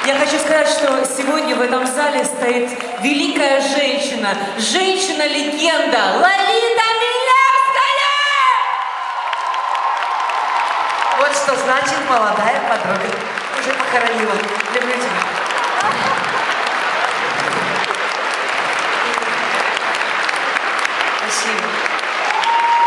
Я хочу сказать, что сегодня в этом зале стоит великая женщина, женщина-легенда Лолита Милявская! Вот что значит молодая подруга. Уже похоронила. Люблю тебя. Спасибо.